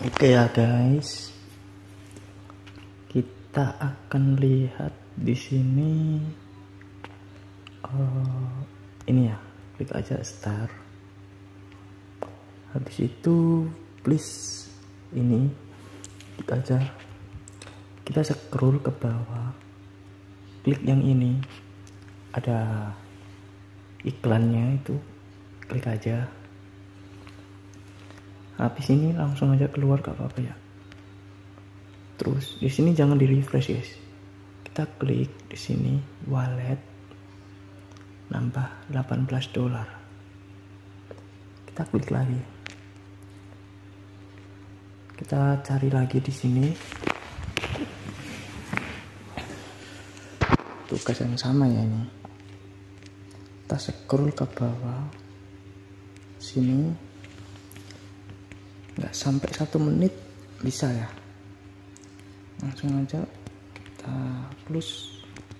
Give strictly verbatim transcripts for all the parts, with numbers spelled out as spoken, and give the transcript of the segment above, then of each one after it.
Oke ya guys, kita akan lihat di sini. Uh, ini ya, klik aja start. Habis itu please ini klik aja. Kita scroll ke bawah, klik yang ini, ada iklannya itu, klik aja. Habis ini langsung aja keluar, gak apa-apa ya. Terus di sini jangan di refresh guys. Kita klik di sini wallet, nambah delapan belas dolar. Kita klik lagi. Kita cari lagi di sini. Tugas yang sama ya ini. Kita scroll ke bawah sini. Nggak sampai satu menit bisa ya, langsung aja kita plus,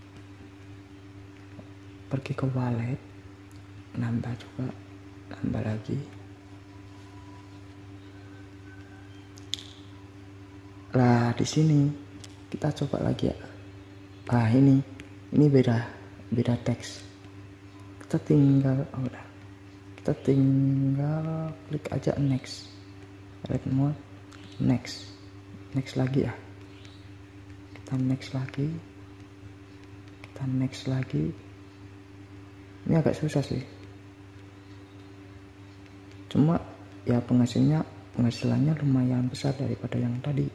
pergi ke wallet, nambah juga, nambah lagi. Lah di sini kita coba lagi ya. Ah ini ini beda beda teks. Kita tinggal oh, udah kita tinggal klik aja next. Red mode, next, next lagi ya. Kita next lagi, kita next lagi. Ini agak susah sih. Cuma ya penghasilnya penghasilannya lumayan besar daripada yang tadi.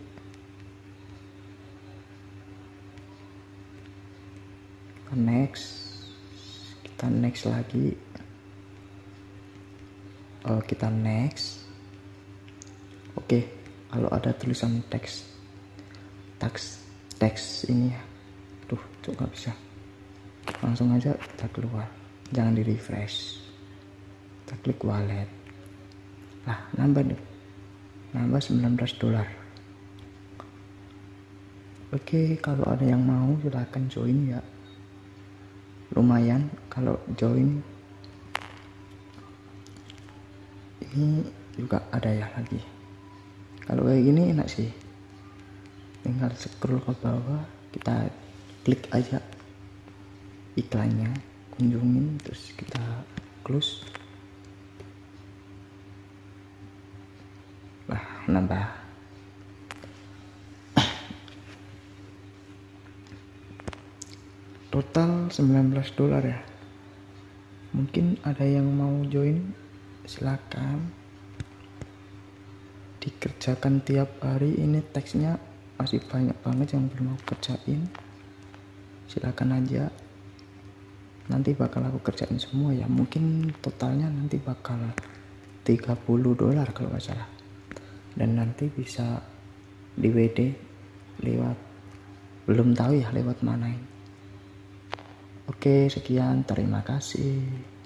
Kita next, kita next lagi. Oh, kita next. Oke, kalau ada tulisan teks, teks, teks ini ya, tuh, tuh nggak bisa. Langsung aja kita keluar, jangan di refresh. Kita klik wallet. Nah, nambah nih, nambah sembilan belas dolar. Oke, kalau ada yang mau silahkan join ya. Lumayan kalau join. Ini juga ada ya lagi. Kalau kayak gini enak sih, tinggal scroll ke bawah, kita klik aja iklannya, kunjungin, terus kita close. Lah nambah. Total sembilan belas dolar ya. Mungkin ada yang mau join, silakan. Dikerjakan tiap hari. Ini teksnya masih banyak banget yang belum aku kerjain. Silakan aja, nanti bakal aku kerjain semua ya. Mungkin totalnya nanti bakal tiga puluh dolar kalau nggak salah. Dan nanti bisa di W D lewat, belum tahu ya lewat mana ini. Oke, sekian, terima kasih.